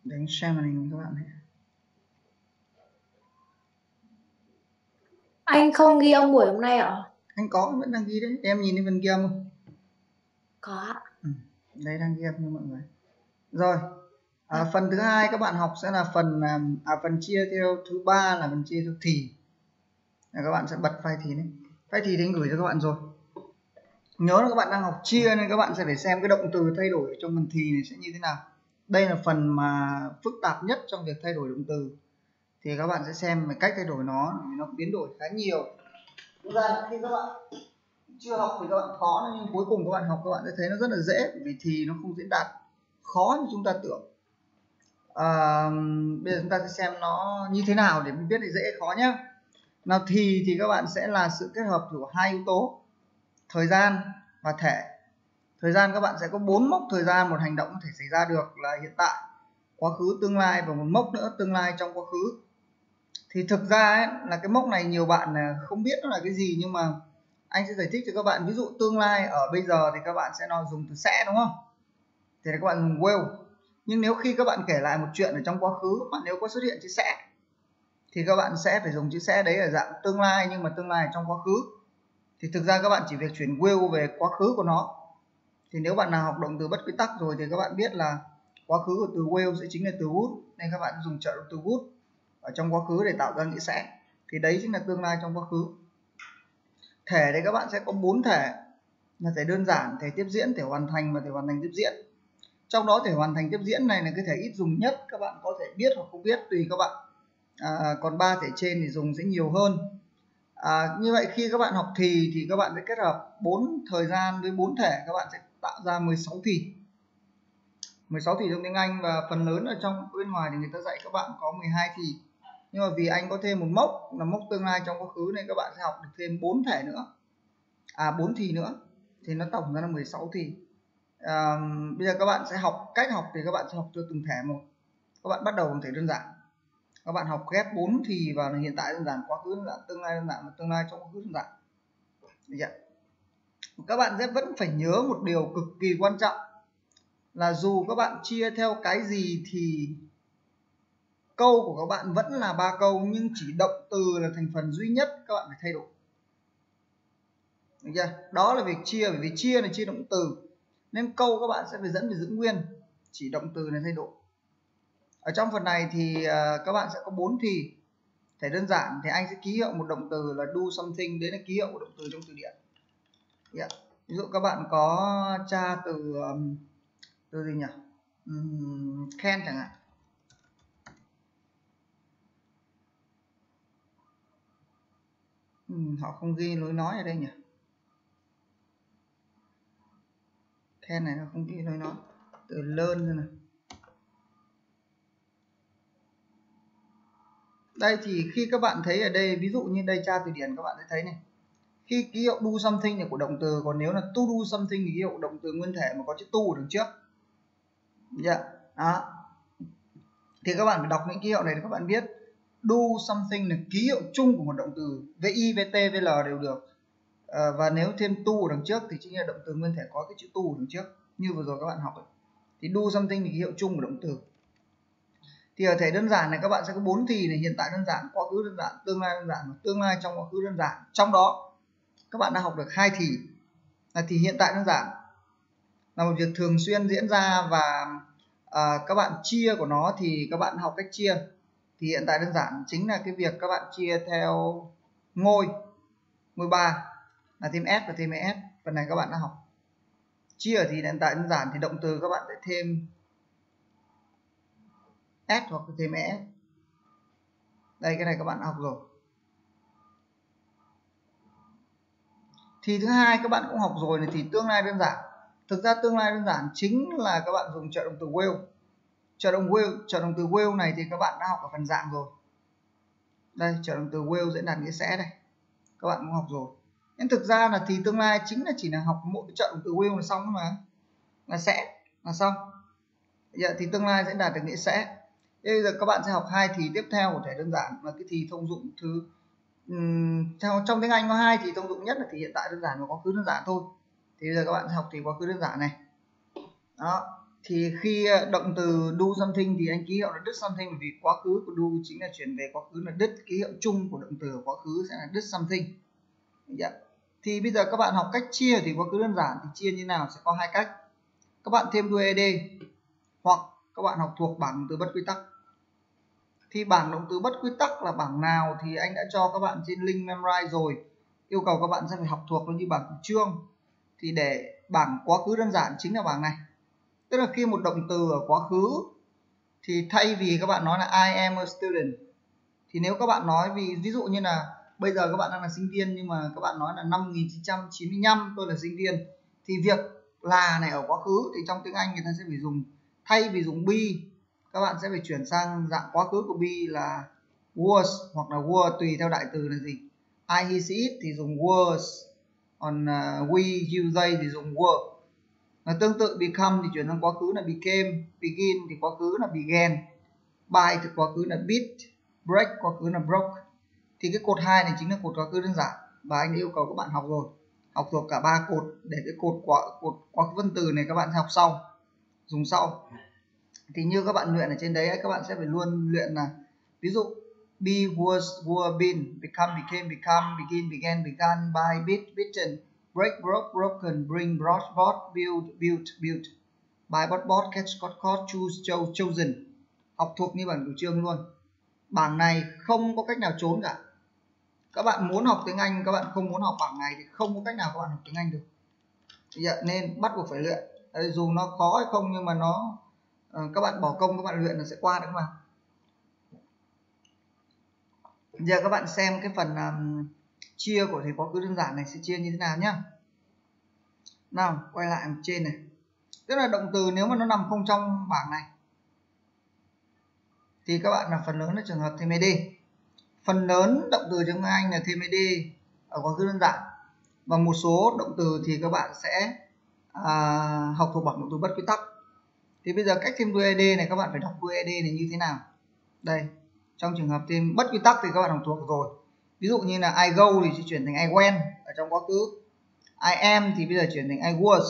Để anh share màn hình các bạn này. Anh không ghi âm buổi hôm nay ạ? Anh có, vẫn đang ghi đấy. Em nhìn thấy phần ghi âm không? Có ạ. Đây đang ghi âm cho mọi người. Rồi, Vâng. phần thứ hai các bạn học sẽ là phần chia theo thứ ba là phần chia theo thì. Các bạn sẽ bật file thì đấy. File thì anh gửi cho các bạn rồi. Nhớ là các bạn đang học chia nên các bạn sẽ phải xem cái động từ thay đổi trong phần thì này sẽ như thế nào. Đây là phần mà phức tạp nhất trong việc thay đổi động từ. Thì các bạn sẽ xem cách thay đổi nó biến đổi khá nhiều. Thực ra khi các bạn chưa học thì các bạn khó, nhưng cuối cùng các bạn học các bạn sẽ thấy nó rất là dễ, vì thì nó không diễn đạt khó như chúng ta tưởng. Bây giờ chúng ta sẽ xem nó như thế nào để mình biết thì dễ khó nhé. Nào, thì các bạn sẽ là sự kết hợp của hai yếu tố thời gian và thể. Thời gian các bạn sẽ có 4 mốc thời gian một hành động có thể xảy ra được là hiện tại, quá khứ, tương lai và một mốc nữa tương lai trong quá khứ. Thì thực ra ấy, là cái mốc này nhiều bạn không biết nó là cái gì, nhưng mà anh sẽ giải thích cho các bạn. Ví dụ tương lai ở bây giờ thì các bạn sẽ dùng từ sẽ, đúng không? Thì các bạn dùng will. Nhưng nếu khi các bạn kể lại một chuyện ở trong quá khứ mà nếu có xuất hiện chữ sẽ thì các bạn sẽ phải dùng chữ sẽ đấy ở dạng tương lai, nhưng mà tương lai ở trong quá khứ. Thì thực ra các bạn chỉ việc chuyển will về quá khứ của nó. Thì nếu bạn nào học động từ bất quy tắc rồi thì các bạn biết là quá khứ của từ will sẽ chính là từ would, nên các bạn dùng trợ động từ would ở trong quá khứ để tạo ra nghĩa sẽ. Thì đấy chính là tương lai trong quá khứ. Thể đấy các bạn sẽ có 4 thể, là thể đơn giản, thể tiếp diễn, thể hoàn thành và thể hoàn thành tiếp diễn. Trong đó thể hoàn thành tiếp diễn này là cái thể ít dùng nhất, các bạn có thể biết hoặc không biết tùy các bạn. Còn 3 thể trên thì dùng sẽ nhiều hơn. Như vậy khi các bạn học thì các bạn sẽ kết hợp 4 thời gian với 4 thể, các bạn sẽ tạo ra 16 thì. 16 thì trong tiếng Anh, và phần lớn ở trong bên ngoài thì người ta dạy các bạn có 12 thì. Nhưng mà vì anh có thêm một mốc là mốc tương lai trong quá khứ nên các bạn sẽ học được thêm 4 thể nữa. 4 thì nữa. Thì nó tổng ra là 16 thì. Bây giờ các bạn sẽ học cách học thì các bạn sẽ học cho từng thể một. Các bạn bắt đầu bằng thể đơn giản. Các bạn học ghép 4 thì vào là hiện tại đơn giản, quá khứ đơn giản, tương lai đơn giản và tương lai trong quá khứ đơn giản. Được chưa? Các bạn sẽ vẫn phải nhớ một điều cực kỳ quan trọng là dù các bạn chia theo cái gì thì câu của các bạn vẫn là 3 câu, nhưng chỉ động từ là thành phần duy nhất các bạn phải thay đổi. Được chưa? Đó là việc chia, bởi vì chia là chia động từ nên câu các bạn sẽ phải dẫn về giữ nguyên, chỉ động từ này thay đổi. Ở trong phần này thì các bạn sẽ có 4 thì. Thể đơn giản thì anh sẽ ký hiệu một động từ là do something, đấy là ký hiệu của động từ trong từ điển. Yeah. Ví dụ các bạn có tra từ gì nhỉ? Can chẳng hạn. Họ không ghi lối nói ở đây nhỉ? Can này nó không ghi lối nói. Từ learn nữa này. Đây thì khi các bạn thấy ở đây, ví dụ như đây tra từ điển các bạn sẽ thấy này. Khi ký hiệu do something là của động từ, còn nếu là to do something thì ký hiệu động từ nguyên thể mà có chữ to ở đằng trước. Yeah. Đó. Thì các bạn phải đọc những ký hiệu này để các bạn biết do something là ký hiệu chung của một động từ, vi, vt, vl đều được. Và nếu thêm to ở đằng trước thì chính là động từ nguyên thể có cái chữ to ở đằng trước, như vừa rồi các bạn học ấy. Thì do something là ký hiệu chung của động từ. Thì ở thể đơn giản này các bạn sẽ có 4 thì này: hiện tại đơn giản, quá khứ đơn giản, tương lai đơn giản và tương lai trong quá khứ đơn giản. Trong đó các bạn đã học được 2 thì là thì hiện tại đơn giản, là một việc thường xuyên diễn ra, và các bạn chia của nó thì các bạn học cách chia. Thì hiện tại đơn giản chính là cái việc các bạn chia theo ngôi 3 là thêm s và thêm es. Phần này các bạn đã học. Chia ở thì hiện tại đơn giản thì động từ các bạn sẽ thêm s hoặc thêm es. Đây, cái này các bạn đã học rồi. Thì thứ hai các bạn cũng học rồi này, thì tương lai đơn giản. Thực ra tương lai đơn giản chính là các bạn dùng trợ động từ will. Trợ động từ will này thì các bạn đã học ở phần dạng rồi. Đây, trợ động từ will diễn đạt nghĩa sẽ đây. Các bạn cũng học rồi. Nhưng thực ra là thì tương lai chính là chỉ là học mỗi trợ động từ will là xong mà. Là sẽ là xong. Vậy thì tương lai diễn đạt được nghĩa sẽ. Bây giờ các bạn sẽ học 2 thì tiếp theo của thể đơn giản, và cái thì thông dụng thứ theo trong tiếng Anh có 2 thì thông dụng nhất là thì hiện tại đơn giản và quá khứ đơn giản thôi. Thì bây giờ các bạn sẽ học thì quá khứ đơn giản này. Đó. Thì khi động từ do something thì anh ký hiệu là did something, bởi vì quá khứ của do chính là chuyển về quá khứ, là did, ký hiệu chung của động từ ở quá khứ sẽ là did something. Thì bây giờ các bạn học cách chia thì quá khứ đơn giản thì chia như nào sẽ có hai cách. Các bạn thêm đuôi ed hoặc các bạn học thuộc bảng động từ bất quy tắc. Thì bảng động từ bất quy tắc là bảng nào thì anh đã cho các bạn trên link memorize rồi, yêu cầu các bạn sẽ phải học thuộc nó như bảng chương. Thì để bảng quá khứ đơn giản chính là bảng này, tức là khi một động từ ở quá khứ thì thay vì các bạn nói là I am a student, thì nếu các bạn nói ví dụ như là bây giờ các bạn đang là sinh viên nhưng mà các bạn nói là năm 1995 tôi là sinh viên, thì việc là này ở quá khứ thì trong tiếng Anh người ta sẽ phải dùng, thay vì dùng be các bạn sẽ phải chuyển sang dạng quá khứ của be là was hoặc là were, tùy theo đại từ là gì. I, he, she, it thì dùng was, còn we, you, they thì dùng were. Và tương tự become thì chuyển sang quá khứ là became, begin thì quá khứ là began, buy thì quá khứ là bit, break quá khứ là broke. Thì cái cột 2 này chính là cột quá khứ đơn giản và anh đã yêu cầu các bạn học rồi, học thuộc cả ba cột. Để cái cột quá khứ分từ này các bạn sẽ học sau, dùng sau. Thì như các bạn luyện ở trên đấy, các bạn sẽ phải luôn luyện là ví dụ be, was, were, been, become, became, become, begin, began, began, buy, bit, bitten, break, broke, broken, bring, brought, bought, build, built, built, buy, bought, bought, catch, caught, caught, choose, chose, chosen. Học thuộc như bảng cửu chương luôn. Bảng này không có cách nào trốn cả. Các bạn muốn học tiếng Anh, các bạn không muốn học bảng này thì không có cách nào các bạn học tiếng Anh được. Nên bắt buộc phải luyện. Dù nó khó hay không nhưng mà nó các bạn bỏ công các bạn luyện là sẽ qua được mà. Giờ các bạn xem cái phần chia của thầy quá khứ đơn giản này sẽ chia như thế nào nhá. Nào quay lại trên này, tức là động từ nếu mà nó nằm không trong bảng này thì các bạn là phần lớn là trường hợp thêm ed. Phần lớn động từ tiếng Anh là thêm ed ở quá khứ đơn giản, và một số động từ thì các bạn sẽ học thuộc bảng động từ bất quy tắc. Thì bây giờ cách thêm đuôi ed này các bạn phải đọc đuôi ed này như thế nào. Đây, trong trường hợp thêm bất quy tắc thì các bạn học thuộc rồi. Ví dụ như là I go thì sẽ chuyển thành I went ở trong quá khứ. I am thì bây giờ chuyển thành I was.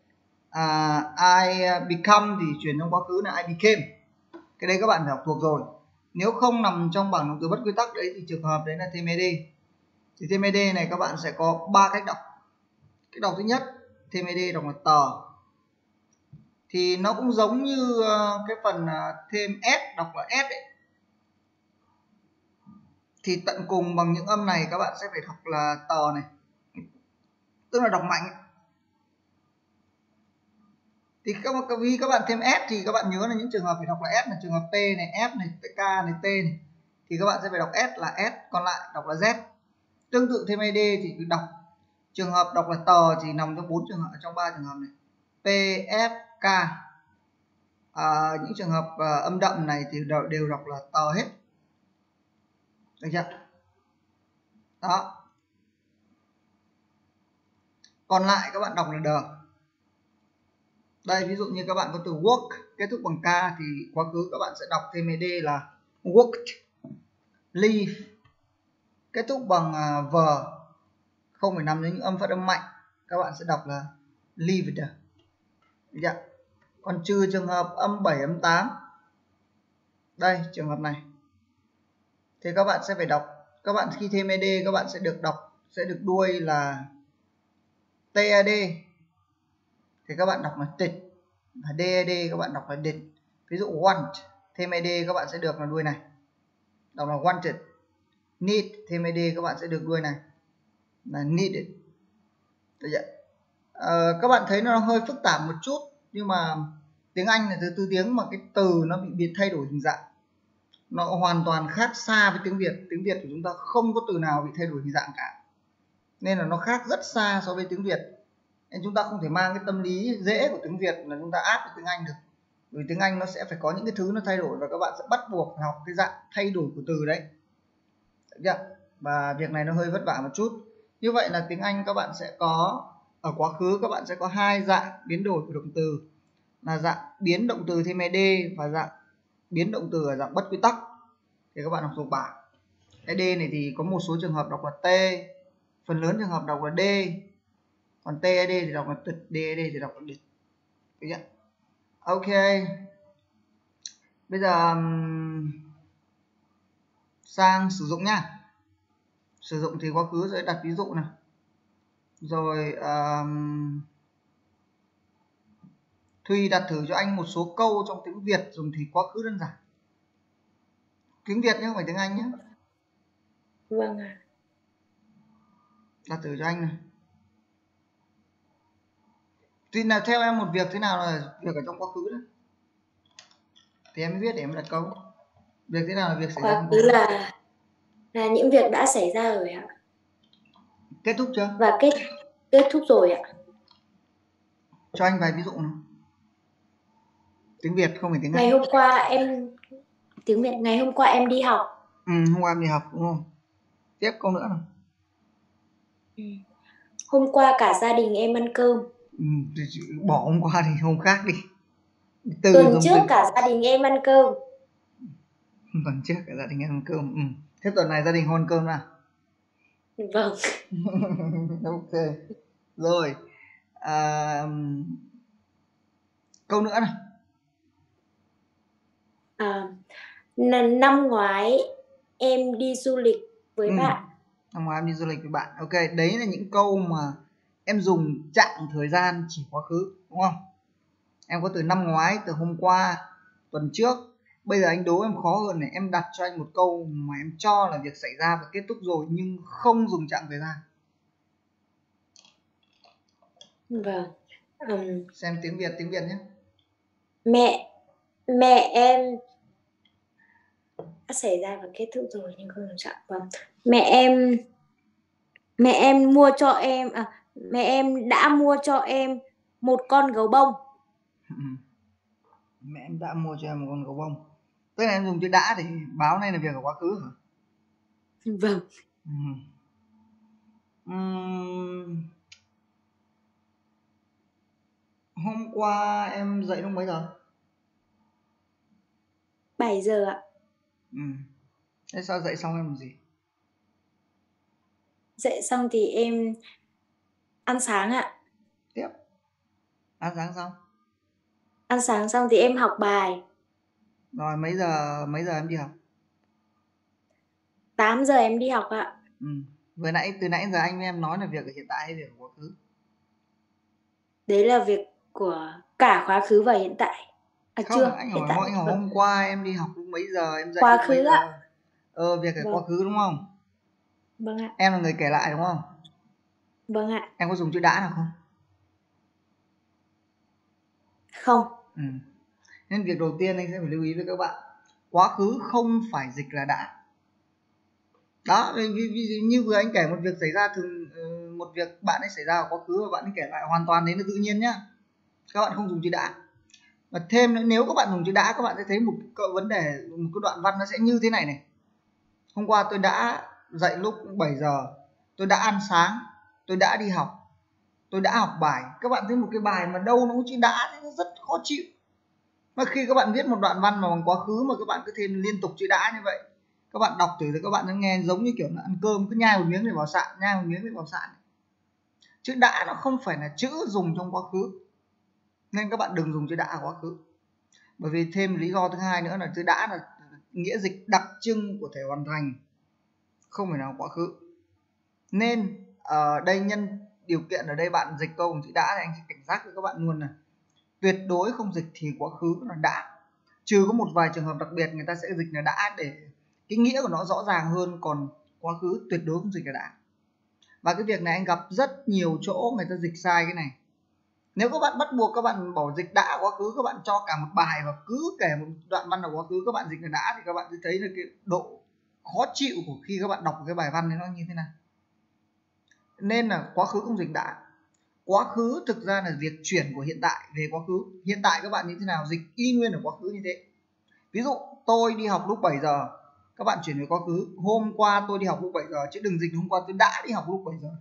I become thì chuyển trong quá khứ là I became. Cái đấy các bạn phải học thuộc rồi. Nếu không nằm trong bảng động từ bất quy tắc đấy thì trường hợp đấy là thêm ed. Thì thêm ed này các bạn sẽ có 3 cách đọc. Cách đọc thứ nhất, thêm ed đọc là tờ. Thì nó cũng giống như cái phần thêm s đọc là s ấy. Thì tận cùng bằng những âm này các bạn sẽ phải đọc là tờ này, tức là đọc mạnh ấy. Thì vì các bạn thêm s thì các bạn nhớ là những trường hợp phải đọc là s là trường hợp t này, f này, k này, t này, thì các bạn sẽ phải đọc s là s, còn lại đọc là z. Tương tự thêm ed thì cứ đọc trường hợp đọc là tờ thì nằm trong 4 trường hợp, trong 3 trường hợp này, p, f, k. Những trường hợp âm đậm này thì đều đọc là tờ hết, được chưa? Đó. Còn lại các bạn đọc là đờ. Đây ví dụ như các bạn có từ work kết thúc bằng k thì quá khứ các bạn sẽ đọc thêm ed là worked. Leave kết thúc bằng v, không phải nằm đến những âm phát âm mạnh, các bạn sẽ đọc là lived. Được. Còn trừ trường hợp âm 7 âm 8. Đây trường hợp này thì các bạn sẽ phải đọc, các bạn khi thêm ed các bạn sẽ được đuôi là tad thì các bạn đọc là did, và dad các bạn đọc là did. Ví dụ want thêm ed các bạn sẽ được là đuôi này, đọc là wanted. Need thêm ed các bạn sẽ được đuôi này là needed. Được chưa? Các bạn thấy nó hơi phức tạp một chút, nhưng mà tiếng Anh là thứ tiếng mà cái từ nó bị thay đổi hình dạng, nó hoàn toàn khác xa với tiếng Việt. Tiếng Việt của chúng ta không có từ nào bị thay đổi hình dạng cả, nên là nó khác rất xa so với tiếng Việt. Nên chúng ta không thể mang cái tâm lý dễ của tiếng Việt là chúng ta áp vào tiếng Anh được, bởi tiếng Anh nó sẽ phải có những cái thứ nó thay đổi và các bạn sẽ bắt buộc học cái dạng thay đổi của từ đấy. Được chưa? Và việc này nó hơi vất vả một chút. Như vậy là tiếng Anh các bạn sẽ có ở quá khứ các bạn sẽ có hai dạng biến đổi của động từ, là dạng biến động từ thêm ed và dạng biến động từ ở dạng bất quy tắc. Thì các bạn học thuộc bảng. Ed này thì có một số trường hợp đọc là t, phần lớn trường hợp đọc là d, còn tad thì đọc là tịch, dad thì đọc là địch. Được chưa? Ok, bây giờ sang sử dụng nhá. Sử dụng thì quá khứ sẽ đặt ví dụ nào. Rồi Thùy đặt thử cho anh một số câu trong tiếng Việt dùng thì quá khứ đơn giản. Tiếng Việt nhé, không phải tiếng Anh nhé. Vâng ạ. Đặt thử cho anh này. Thì là theo em một việc thế nào là việc ở trong quá khứ đấy. Thì em mới biết để em đặt câu. Việc thế nào là việc xảy ra Quá trong quá khứ khứ? là những việc đã xảy ra rồi ạ. Kết thúc chưa? Và kết thúc rồi ạ. Cho anh vài ví dụ nào. Tiếng Việt không phải tiếng Anh. Ngày hôm qua em tiếng Việt, ngày hôm qua em đi học. Hôm qua em đi học đúng không? Tiếp câu nữa nào. Hôm qua cả gia đình em ăn cơm. Bỏ hôm qua thì hôm khác đi. Tuần trước cả gia đình em ăn cơm. Tuần trước cả gia đình em ăn cơm. Thế tuần này gia đình ăn cơm nào? Vâng. Ok. Rồi. Câu nữa này. Năm ngoái em đi du lịch với bạn. Năm ngoái em đi du lịch với bạn. Ok, đấy là những câu mà em dùng chặng thời gian chỉ quá khứ, đúng không? Em có từ năm ngoái, từ hôm qua, tuần trước. Bây giờ anh đố em khó hơn này, em đặt cho anh một câu mà em cho là việc xảy ra và kết thúc rồi nhưng không dùng chặng thời gian. Vâng. Xem tiếng Việt nhé. Mẹ em đã xảy ra và kết thúc rồi nhưng không dùng chặng. Vâng. Mẹ em mua cho em mẹ em đã mua cho em một con gấu bông. Mẹ em đã mua cho em một con gấu bông. Tức là em dùng chữ đã để báo này là việc ở quá khứ hả? Vâng. Hôm qua em dậy lúc mấy giờ? 7 giờ ạ. Thế sao dậy xong em làm gì? Dậy xong thì em ăn sáng ạ. Tiếp. Ăn sáng xong? Ăn sáng xong thì em học bài. Rồi mấy giờ em đi học? 8 giờ em đi học ạ. Từ nãy giờ anh với em nói là việc ở hiện tại hay việc ở quá khứ? Đấy là việc của cả quá khứ và hiện tại. Không, Chưa, anh hiện hỏi tại. hôm qua em đi học lúc mấy giờ, em dậy Quá lúc mấy khứ giờ? ạ. Việc ở Vâng. quá khứ đúng không? Vâng ạ. Em là người kể lại đúng không? Vâng ạ. Em có dùng chữ đã nào không? Không. Nên việc đầu tiên anh sẽ phải lưu ý với các bạn, quá khứ không phải dịch là đã. Đó, ví dụ như vừa anh kể một việc xảy ra một việc bạn ấy xảy ra ở quá khứ và bạn ấy kể lại hoàn toàn đấy là tự nhiên nhá. Các bạn không dùng chữ đã. Và thêm nữa, nếu các bạn dùng chữ đã, các bạn sẽ thấy một vấn đề, một cái đoạn văn nó sẽ như thế này này. Hôm qua tôi đã dậy lúc 7 giờ, tôi đã ăn sáng, tôi đã đi học, tôi đã học bài. Các bạn thấy một cái bài mà đâu nó cũng chữ đã thì nó rất khó chịu. Mà khi các bạn viết một đoạn văn mà bằng quá khứ mà các bạn cứ thêm liên tục chữ đã như vậy, các bạn đọc thử thì các bạn sẽ nghe giống như kiểu là ăn cơm cứ nhai một miếng để vào sạn, nhai một miếng để vào sạn. Chữ đã nó không phải là chữ dùng trong quá khứ, nên các bạn đừng dùng chữ đã ở quá khứ. Bởi vì thêm lý do thứ hai nữa là chữ đã là nghĩa dịch đặc trưng của thể hoàn thành, không phải nào quá khứ. Nên ở đây nhân điều kiện ở đây bạn dịch câu bằng chữ đã thì anh sẽ cảnh giác với các bạn luôn là tuyệt đối không dịch thì quá khứ là đã, trừ có một vài trường hợp đặc biệt người ta sẽ dịch là đã để cái nghĩa của nó rõ ràng hơn, còn quá khứ tuyệt đối không dịch là đã. Và cái việc này anh gặp rất nhiều chỗ người ta dịch sai cái này. Nếu các bạn bắt buộc các bạn bỏ dịch đã quá khứ, các bạn cho cả một bài và cứ kể một đoạn văn ở quá khứ các bạn dịch là đã, thì các bạn sẽ thấy là cái độ khó chịu của khi các bạn đọc cái bài văn này nó như thế nào. Nên là quá khứ không dịch đã. Quá khứ thực ra là việc chuyển của hiện tại về quá khứ. Hiện tại các bạn như thế nào, dịch y nguyên ở quá khứ như thế. Ví dụ tôi đi học lúc 7 giờ, các bạn chuyển về quá khứ. Hôm qua tôi đi học lúc 7 giờ, chứ đừng dịch hôm qua tôi đã đi học lúc 7 giờ.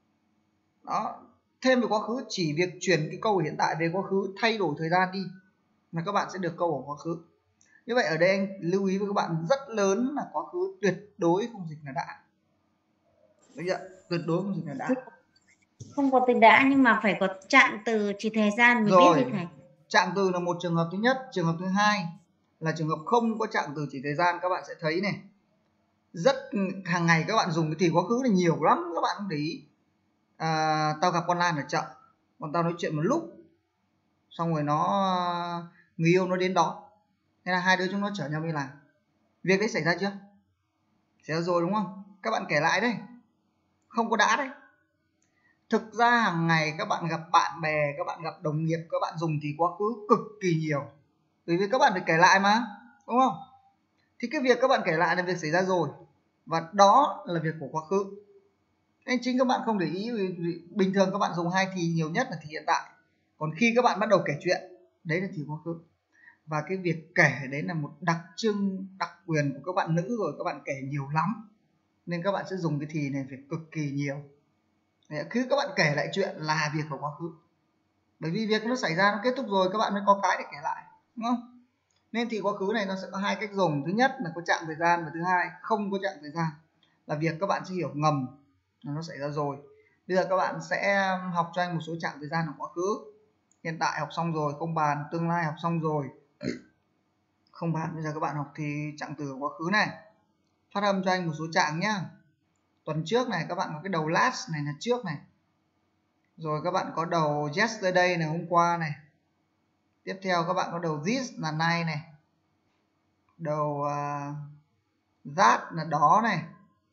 Đó. Thêm về quá khứ, chỉ việc chuyển cái câu hiện tại về quá khứ, thay đổi thời gian đi là các bạn sẽ được câu ở quá khứ. Như vậy ở đây anh lưu ý với các bạn rất lớn là quá khứ tuyệt đối không dịch là đã. Được chưa? Tuyệt đối không dịch là đã. Không có từ đã nhưng mà phải có chạm từ chỉ thời gian mới biết gì thầy. Trạng từ là một trường hợp thứ nhất. Trường hợp thứ hai là trường hợp không có trạng từ chỉ thời gian. Các bạn sẽ thấy này, rất hàng ngày các bạn dùng cái thì quá khứ này nhiều lắm. Các bạn không để ý. Tao gặp con Lan ở chợ, bọn tao nói chuyện một lúc, xong rồi người yêu nó đến đón, thế là hai đứa chúng nó chở nhau đi làm. Việc đấy xảy ra chưa? Xảy ra rồi đúng không? Các bạn kể lại đấy, không có đã đấy. Thực ra hàng ngày các bạn gặp bạn bè, các bạn gặp đồng nghiệp, các bạn dùng thì quá khứ cực kỳ nhiều, bởi vì các bạn phải kể lại mà, đúng không? Thì cái việc các bạn kể lại là việc xảy ra rồi, và đó là việc của quá khứ. Nên chính các bạn không để ý, vì bình thường các bạn dùng hai thì nhiều nhất là thì hiện tại, còn khi các bạn bắt đầu kể chuyện, đấy là thì quá khứ. Và cái việc kể đấy là một đặc trưng, đặc quyền của các bạn nữ rồi, các bạn kể nhiều lắm, nên các bạn sẽ dùng cái thì này việc cực kỳ nhiều. Khi các bạn kể lại chuyện là việc của quá khứ, bởi vì việc nó xảy ra, nó kết thúc rồi, các bạn mới có cái để kể lại, đúng không? Nên thì quá khứ này nó sẽ có hai cách dùng. Thứ nhất là có chạm thời gian, và thứ hai không có chạm thời gian, là việc các bạn sẽ hiểu ngầm là nó xảy ra rồi. Bây giờ các bạn sẽ học cho anh một số chạm thời gian của quá khứ. Hiện tại học xong rồi, không bàn. Tương lai học xong rồi, không bàn. Bây giờ các bạn học thì trạng từ quá khứ này. Phát âm cho anh một số trạng nhá. Tuần trước này các bạn có cái đầu last này là trước này, rồi các bạn có đầu yesterday này, hôm qua này. Tiếp theo các bạn có đầu this là nay này, đầu that là đó này.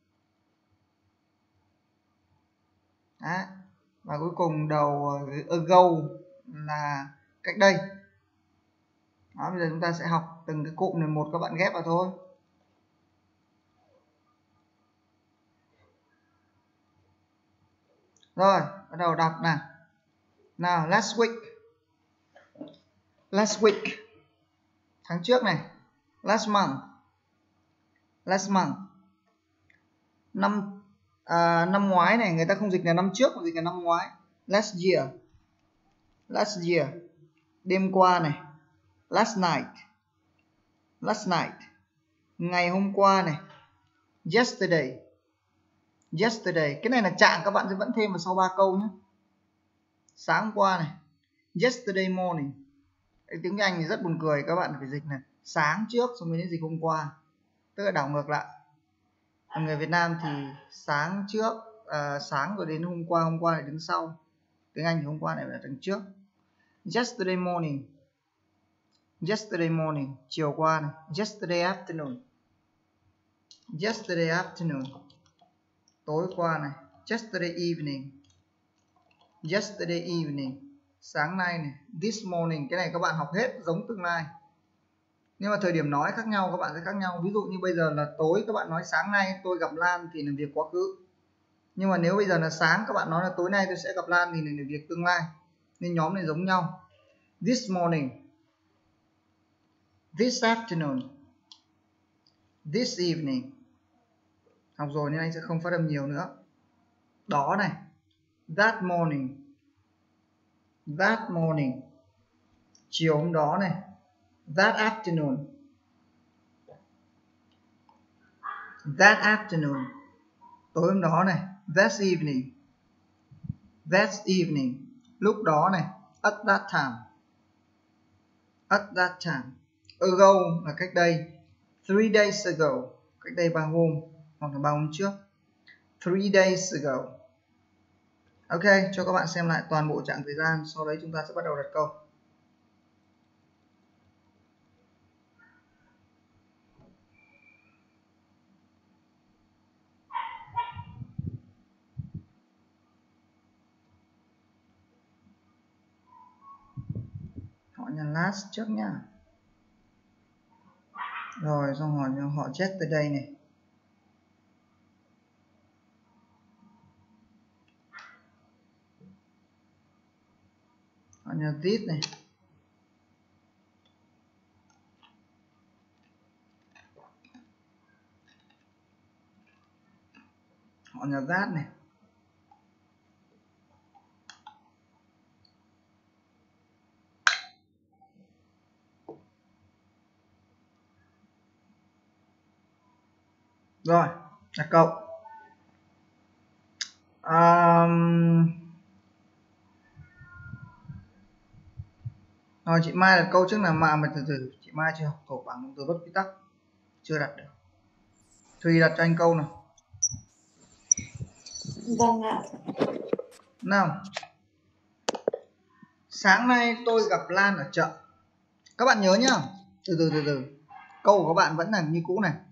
Đó. Và cuối cùng đầu ago là cách đây. Đó, bây giờ chúng ta sẽ học từng cái cụm này một, các bạn ghép vào thôi. Rồi, bắt đầu đọc nào. Nào, last week. Last week. Tháng trước này. Last month. Last month. Năm ngoái này, người ta không dịch là năm trước mà dịch là năm ngoái. Last year. Last year. Đêm qua này. Last night. Last night. Ngày hôm qua này. Yesterday. Yesterday. Cái này là trạng, các bạn sẽ vẫn thêm vào sau 3 câu nhé. Sáng hôm qua này. Yesterday morning. Tiếng Anh thì rất buồn cười, các bạn phải dịch này sáng trước xong mới đến dịch hôm qua, tức là đảo ngược lại. Người Việt Nam thì sáng trước, sáng rồi đến hôm qua lại đứng sau. Tiếng Anh thì hôm qua lại là đứng trước. Yesterday morning. Yesterday morning, chiều qua này. Yesterday afternoon. Yesterday afternoon, tối qua này. Yesterday evening. Yesterday evening, sáng nay này. This morning, cái này các bạn học hết giống tương lai, nhưng mà thời điểm nói khác nhau, các bạn sẽ khác nhau. Ví dụ như bây giờ là tối, các bạn nói sáng nay tôi gặp Lan thì là việc quá khứ, nhưng mà nếu bây giờ là sáng, các bạn nói là tối nay tôi sẽ gặp Lan thì là việc tương lai, nên nhóm này giống nhau. This morning. This afternoon. This evening. Học rồi nên anh sẽ không phát âm nhiều nữa. Đó này. That morning. That morning, chiều hôm đó này. That afternoon. That afternoon, tối hôm đó này. That evening. That evening, lúc đó này. At that time. At that time. Ago là cách đây. 3 days ago, cách đây 3 hôm hoặc là 3 hôm trước. 3 days ago. Ok, cho các bạn xem lại toàn bộ trạng thời gian, sau đấy chúng ta sẽ bắt đầu đặt câu. Họ nhà last trước nhá. Rồi xong họ yesterday này. Họ nhà this này. Họ nhà that này. Rồi, đặt câu. Rồi chị Mai đặt câu trước là mà từ từ chị Mai chưa học cầu bảng động từ bất quy tắc, chưa đặt được. Thùy đặt cho anh câu nào. Vâng ạ. Nào. Sáng nay tôi gặp Lan ở chợ. Các bạn nhớ nhá. Từ từ. Câu của các bạn vẫn là như cũ này.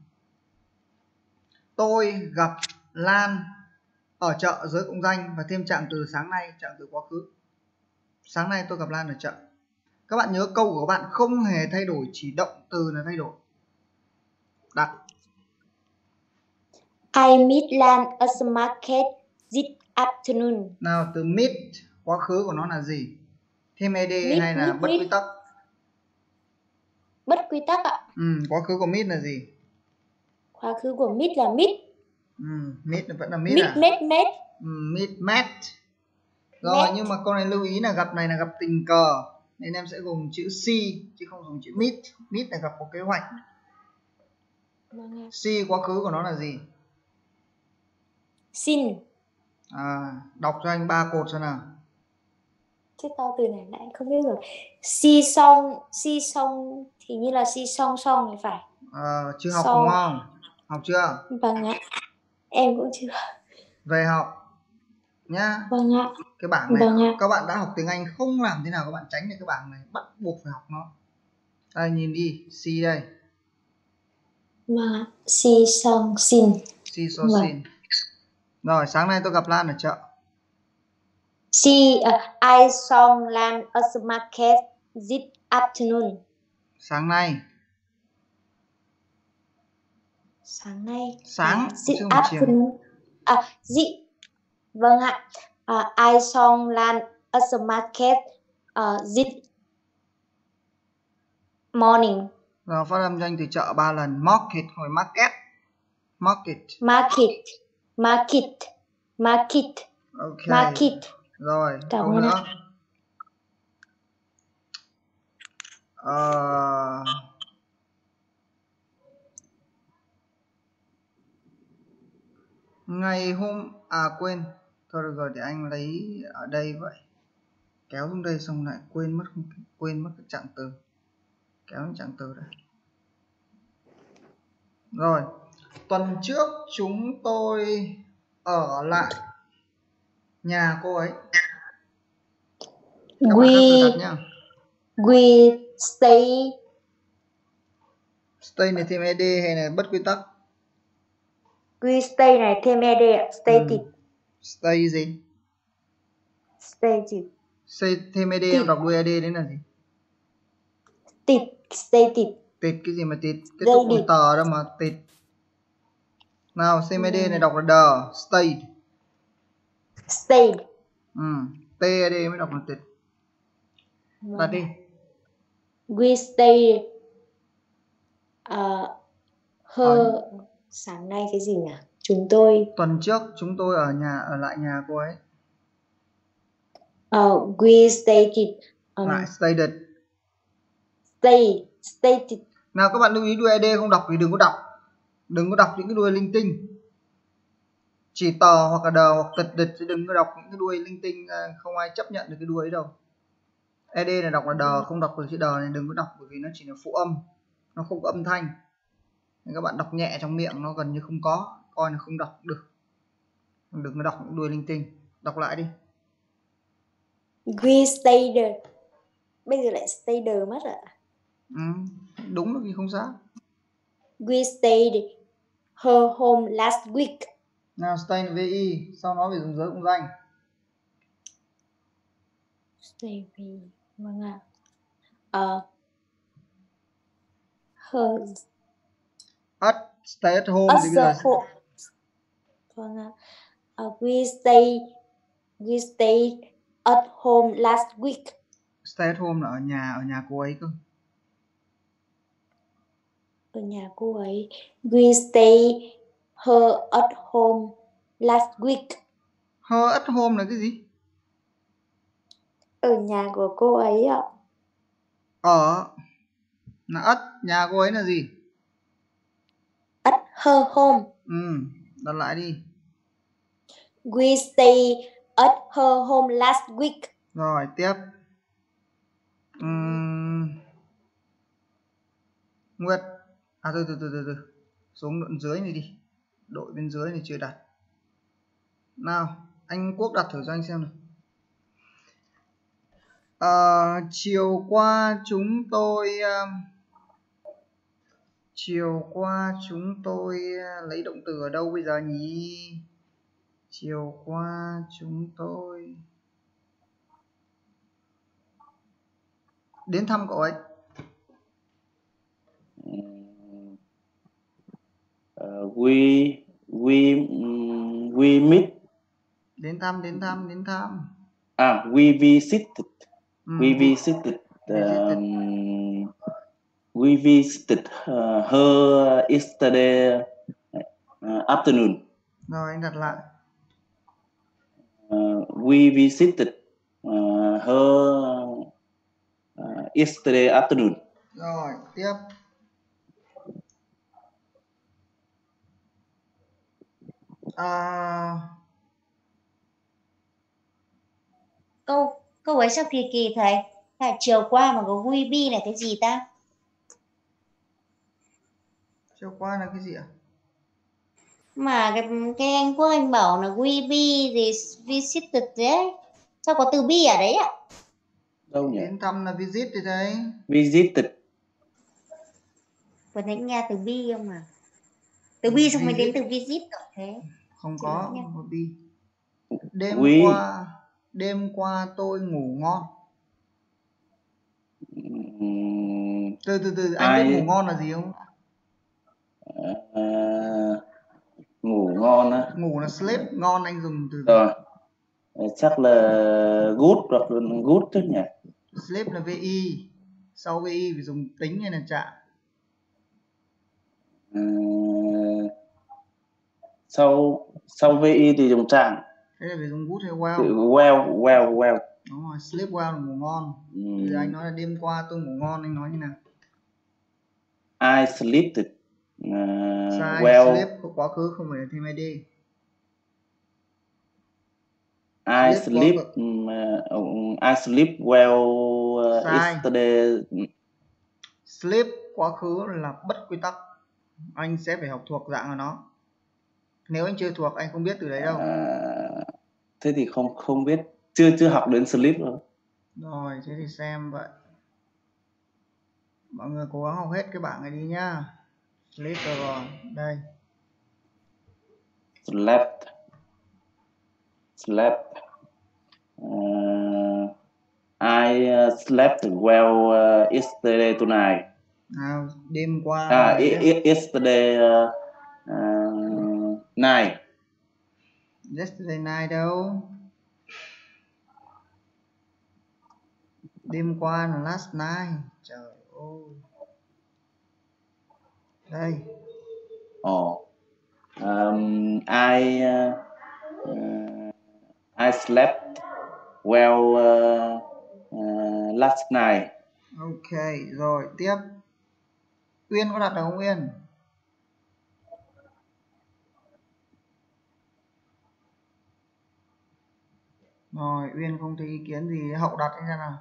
Tôi gặp Lan ở chợ giới cộng danh và thêm trạng từ sáng nay, trạng từ quá khứ. Sáng nay tôi gặp Lan ở chợ. Các bạn nhớ câu của các bạn không hề thay đổi, chỉ động từ là thay đổi. Đặt. I meet Lan at the market this afternoon. Nào, từ meet quá khứ của nó là gì? Thêm ed hay là bất quy tắc? Bất quy tắc ạ. Quá khứ của meet là gì? Quá khứ của meet là meet. Meet vẫn là meet à? Meet met. Rồi met. Nhưng mà câu này lưu ý là gặp này là gặp tình cờ nên em sẽ dùng chữ see chứ không dùng chữ meet. Meet là gặp một kế hoạch. See quá khứ của nó là gì? Sin. Đọc cho anh 3 cột xem nào. Chứ to từ này lại không biết rồi. Si xong thì như là si song thì phải. Chưa học đúng không? Học chưa? Vâng ạ. Em cũng chưa. Về học nhá. Vâng ạ. Cái bảng này các bạn đã học tiếng Anh không làm thế nào các bạn tránh được cái bảng này, bắt buộc phải học nó. Đây nhìn đi, see đây. Vâng ạ. Si song sin. Si so sin. Rồi sáng nay tôi gặp Lan ở chợ. I saw Lan at the market this afternoon. Sáng nay. Sáng nay. Sáng This afternoon. Vâng ạ. I saw Lan at the market this morning. Rồi phát âm cho anh từ chợ 3 lần. Market hoặc market. Market. Ok. Market. Rồi, câu nữa. Ngày hôm quên. Thôi được rồi để anh lấy ở đây vậy. Kéo xuống đây xong lại quên mất cái trạng từ. Kéo những trạng từ đây. Rồi, tuần trước chúng tôi ở lại nhà cô ấy. Các bạn tự đặt nhá. We stay. Stay này thêm ed hay là bất quy tắc? We stay này thêm ed. Stated. Stay gì? Stated. Stay thêm ed em đọc đuôi ed đấy là gì? Stated. Tịt cái gì mà tịt? Kết thúc bằng tờ đâu mà tịt. Nào, thêm ed này đọc là the. Stayed. T-ed mới đọc là tịt. Đặt đi. We stay sáng nay cái gì nhỉ? Chúng tôi tuần trước chúng tôi ở lại nhà cô ấy. We stated. Lại stated. Stated. Nào các bạn lưu ý đuôi ed không đọc thì đừng có đọc những cái đuôi linh tinh. Chỉ tờ hoặc là đờ hoặc tật địch chứ đừng có đọc những cái đuôi linh tinh, không ai chấp nhận được cái đuôi ấy đâu. Ed này đọc là đờ, không đọc được chữ đờ này đừng có đọc bởi vì nó chỉ là phụ âm, nó không có âm thanh. Nên các bạn đọc nhẹ trong miệng nó gần như không có, coi là không đọc được. Đừng có đọc những đuôi linh tinh. Đọc lại đi. We stayed. Bây giờ lại stayed mất ạ. Đúng là gì không sao. We stayed her home last week. Nào stay là VI, sau đó phải dùng giới cộng danh. Stay vâng ạ. Her stay at home thì bây giờ vâng ạ. We stayed at home last week. Stay at home là ở nhà cô ấy cơ. Ở nhà cô ấy. We stay her at home last week. Her at home là cái gì? Ở nhà của cô ấy ạ. Ở là at, nhà cô ấy là gì? At her home. Đặt lại đi. We stay at her home last week. Rồi tiếp. Nguyệt. À từ. Xuống đoạn dưới này đi. Đội bên dưới này chưa đặt. Nào, anh Quốc đặt thử cho anh xem nào. Chiều qua chúng tôi lấy động từ ở đâu bây giờ nhỉ? Chiều qua chúng tôi đến thăm cậu ấy. We meet. Đến thăm. We visited. We visited her yesterday afternoon. Rồi anh đặt lại. We visited her yesterday afternoon. Rồi tiếp. Câu ấy sao kỳ thầy? Là chiều qua mà có we be là cái gì ta? Chiều qua là cái gì ạ? Mà cái anh Quốc anh bảo là we be thì visited đấy. Sao có từ be ở đấy ạ? Đâu nhỉ? Đến thăm là visit thì đấy. Visited. Vừa thấy nghe từ be không à? Từ be xong mới đến từ visit rồi thế. Không có be. Đêm qua tôi ngủ ngon. Từ anh biết ngủ ngon là gì không? Ngủ ngon á. Ngủ là sleep, ngon anh dùng từ rồi. Chắc là good hoặc là good chứ nhỉ? Sleep là vi, sau vi phải dùng tính hay là trạng? Sau vi thì dùng trạng. Thế là phải dùng good hay well? Đúng rồi, sleep well là ngủ ngon. Bây giờ anh nói là đêm qua tôi ngủ ngon, anh nói như nào? I slept Sai, well. sleep có quá khứ không phải là thêm id. I sleep well yesterday. Sleep quá khứ là bất quy tắc. Anh sẽ phải học thuộc dạng của nó. Nếu anh chưa thuộc anh không biết từ đấy đâu. Thế thì không biết, chưa học đến sleep rồi. Rồi, thế thì xem vậy. Mọi người cố gắng học hết cái bảng này đi nhá. Sleep rồi, đây. Slept. I slept well yesterday tonight. Nào, đêm qua. Yesterday night. Yesterday night đâu? Đêm qua là last night. Trời ơi. Đây. I slept well last night. Ok, rồi tiếp. Uyên có đặt được không Uyên? Rồi, Uyên không thấy ý kiến gì, Hậu đặt anh ra nào.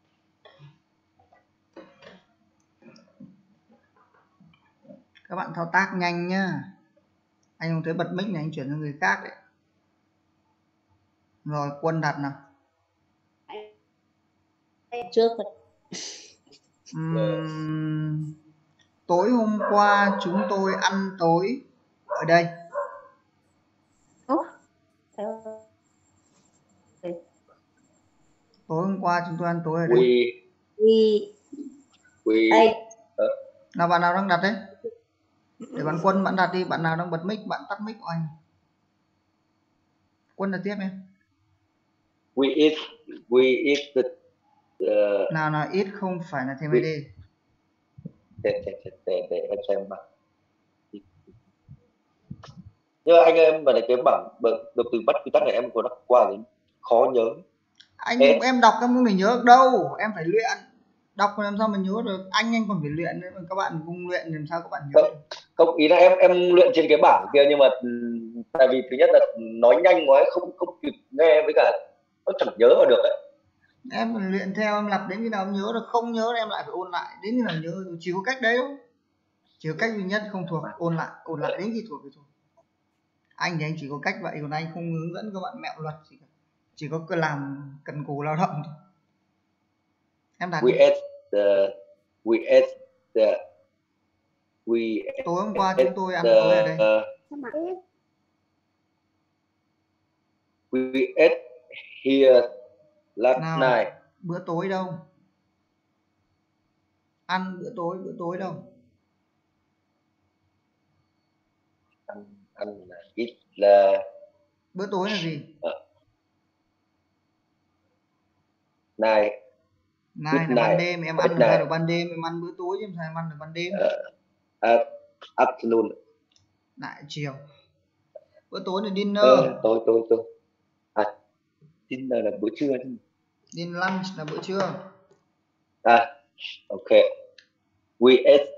Các bạn thao tác nhanh nhá. Anh không thấy bật mic này, anh chuyển cho người khác đấy. Rồi, Quân đặt nào. Trước tối hôm qua chúng tôi ăn tối ở đây. Tối hôm qua chúng tôi ăn tối ở đây. Nào bạn nào đang đặt đấy? Để bạn Quân bạn đặt đi, bạn nào đang bật mic bạn tắt mic của anh. Quân đặt tiếp em. We eat the nào eat không phải là thêm id. Để em xem mà. Nhưng anh em mà cái bảng được từ bắt quy tắc này em có đọc qua thì khó nhớ. Em đọc em không thể nhớ được đâu, em phải luyện. Đọc làm sao mà nhớ được, anh còn phải luyện nữa, các bạn cùng luyện làm sao các bạn nhớ được. Không, ý là em luyện trên cái bảng kia, nhưng mà tại vì thứ nhất là nói nhanh quá không kịp nghe, với cả nó chẳng nhớ vào được đấy. Em phải luyện theo, em lặp đến khi nào em nhớ được, không nhớ em lại phải ôn lại, đến khi nào nhớ, chỉ có cách đấy thôi. Chỉ có cách duy nhất không thuộc, ôn lại đến khi thuộc thì thôi. Anh thì anh chỉ có cách vậy, còn anh không hướng dẫn các bạn mẹo luật gì cả. Chỉ có làm cần cù lao động thôi. Em đặt tối hôm qua chúng tôi ăn tối ở đây. We ate here last Nào, night. bữa tối đâu? Ăn bữa tối đâu? Ăn là ít là bữa tối là gì? Night Là ban đêm, em ăn được ra được ban đêm, em ăn bữa tối chứ em ăn được ban đêm. Afternoon. Lại chiều. Bữa tối là dinner. Tối. Dinner là bữa trưa. Din lunch là bữa trưa. Okay. We ate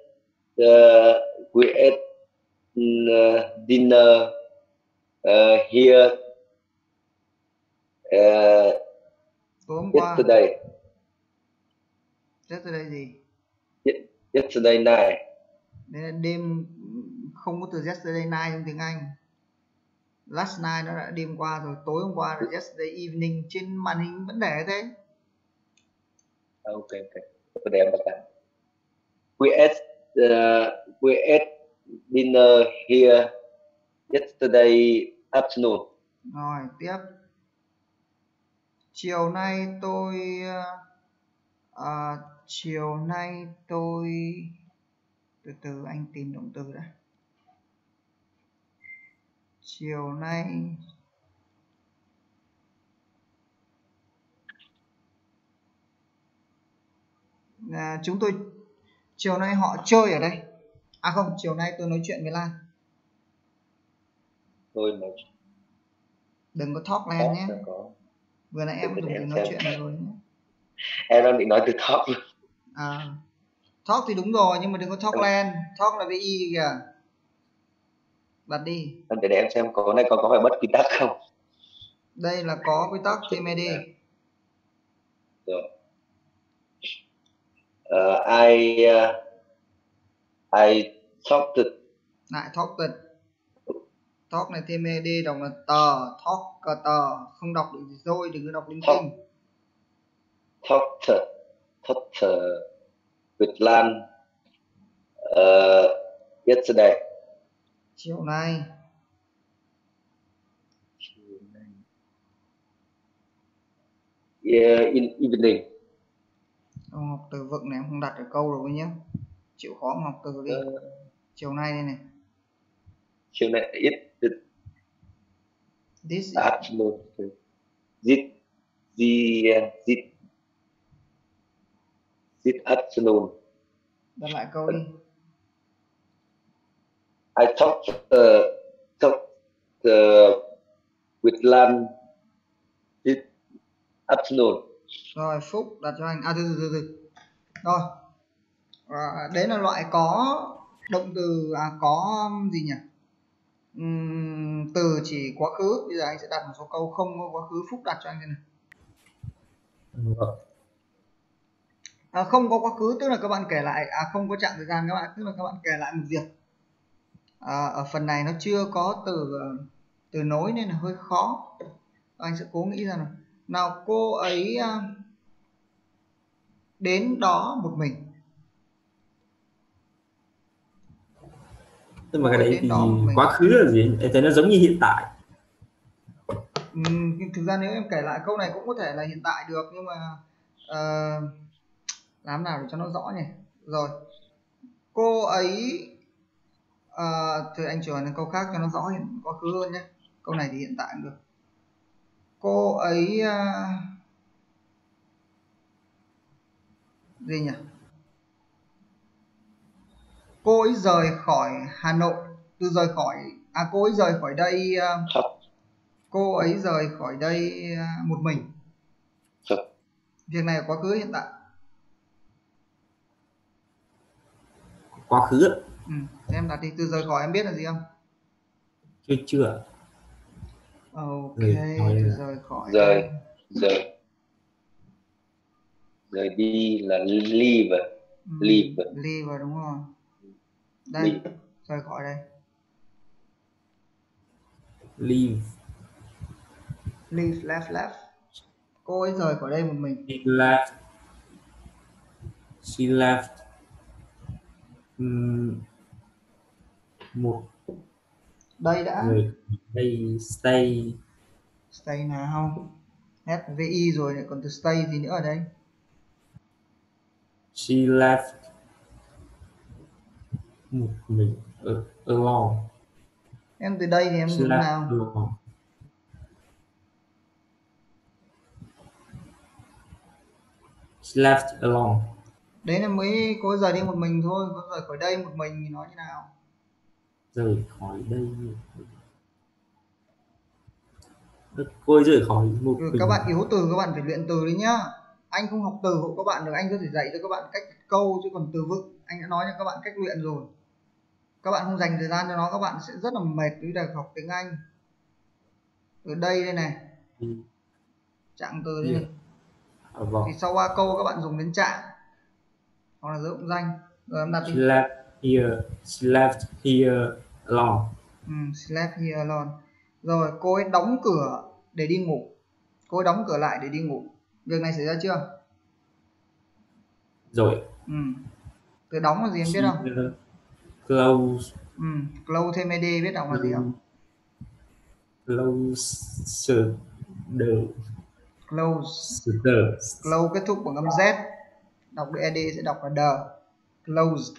dinner here tối hôm qua. Yesterday gì? Yesterday night. Đấy là đêm, không có từ yesterday night trong tiếng Anh. Last night nó đã đêm qua rồi, tối hôm qua là yesterday evening, trên màn hình vẫn để thế. Okay. Để em bật lại. We ate dinner here yesterday afternoon. Rồi, tiếp. Chiều nay tôi từ anh tìm động từ đã. Chiều nay chúng tôi chiều nay họ chơi ở đây. Không, chiều nay tôi nói chuyện với Lan. Đừng có talk Lan nhé. Vừa nãy em dùng từ nói chuyện rồi nhé. Em đang định nói từ talk luôn. Talk thì đúng rồi, nhưng mà đừng có talk Lan. Talk là với y kìa. Bật đi. Để em xem có này có phải bất quy tắc không. Đây là có quy tắc thì mày đi. Rồi. I talked. Lại talked. Talk này thêm ed đọc là tờ, talk tờ, không đọc được gì rồi, đừng có đọc linh tinh. Talked with Lan yesterday. Chiều nay. In evening. Học từ vựng này em không đặt được câu rồi nhé. Chịu khó mà học từ đi. Chiều nay đây này. Chiều nay This afternoon. This afternoon. Đặt lại câu đi. I talked with Lan this afternoon. Rồi Phúc đặt cho anh. Từ. Rồi. Đấy là loại có động từ có gì nhỉ? Từ chỉ quá khứ. Bây giờ anh sẽ đặt một số câu không có quá khứ. Phúc đặt cho anh thế này. Không có quá khứ tức là các bạn kể lại, không có chặng thời gian các bạn, tức là các bạn kể lại một việc. Ở phần này nó chưa có từ nối nên là hơi khó. Anh sẽ cố nghĩ ra nào cô ấy đến đó một mình. Nhưng mà cái đấy thì quá khứ là gì? Em thấy nó giống như hiện tại. Thực ra nếu em kể lại câu này cũng có thể là hiện tại được, nhưng mà làm nào để cho nó rõ nhỉ? Rồi cô ấy thì anh chuyển đến câu khác cho nó rõ hiện quá khứ hơn nhé. Câu này thì hiện tại cũng được. Cô ấy gì nhỉ? Cô ấy rời khỏi Hà Nội. Từ rời khỏi cô ấy rời khỏi đây. Cô ấy rời khỏi đây một mình. Việc này là quá khứ hiện tại. Quá khứ. Em đặt đi. Từ rời khỏi em biết là gì không? Chưa. Ok, từ rời khỏi. Rời đi là leave. Leave đúng rồi. Đây, rời khỏi đây. Leave. Leave, left. Cô ấy rời khỏi đây một mình. She left. She left. Một Đây đã. người đây stay. Stay nào. Hết VI rồi lại còn từ stay gì nữa ở đây? She left. Một mình alone. Em từ đây thì em dùng nào? Alone. She left alone. Đấy là mới cô rời đi một mình thôi, cô rời khỏi đây một mình thì nói như nào? Rời khỏi đây. Cô ấy rời khỏi một mình. Các bạn yếu từ các bạn phải luyện từ đấy nhá. Anh không học từ hộ các bạn được, anh có thể dạy cho các bạn cách câu, chứ còn từ vựng anh đã nói cho các bạn cách luyện rồi. Các bạn không dành thời gian cho nó, các bạn sẽ rất là mệt với việc học tiếng Anh. Từ đây này, trạng từ đây này. Vâng. Thì sau 3 câu các bạn dùng đến trạng hoặc là dụng danh. Rồi em đặt đi. She left here alone. She left here alone. Rồi cô ấy đóng cửa để đi ngủ. Cô ấy đóng cửa lại để đi ngủ. Việc này xảy ra chưa? Rồi. Từ đóng là gì em biết không? Close. Close thêm ed biết đọc là gì không? Close the. Close kết thúc bằng âm Z. Đọc được ed sẽ đọc là the. Close.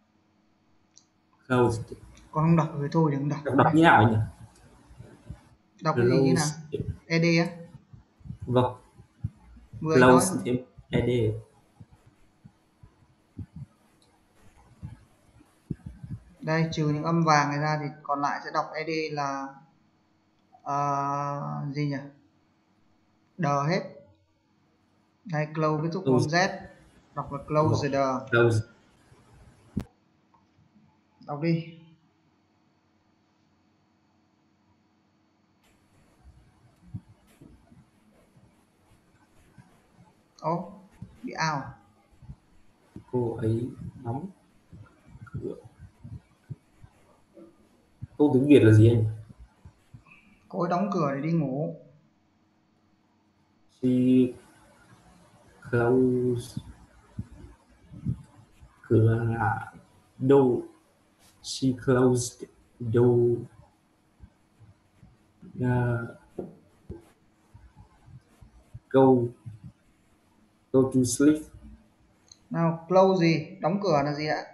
Còn không đọc thì thôi đừng đọc. Đọc như nào nhỉ? Đọc cái gì như nào? Ed á? Vâng. Close thêm ed. Đây, trừ những âm vàng này ra thì còn lại sẽ đọc ed là gì nhỉ? Đờ hết. Đây, close kết thúc bằng Z. Đọc là close the. Đọc đi. Bị out. Cô ấy đóng cửa. Câu tiếng Việt là gì anh? Cô ấy đóng cửa để đi ngủ. She closed. Cửa là door. She closed door. Go to sleep. Nào, close gì? Đóng cửa là gì ạ?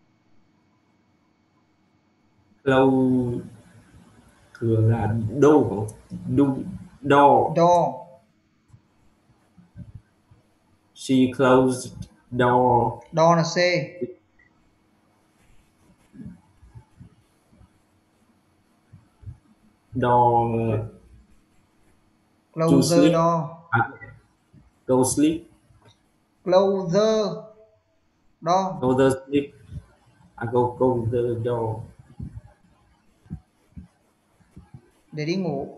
Close cửa là door. She closed door. Door là C. Door. Close the door. Go sleep. Close the door. Go the sleep. Go the door. Để đi ngủ.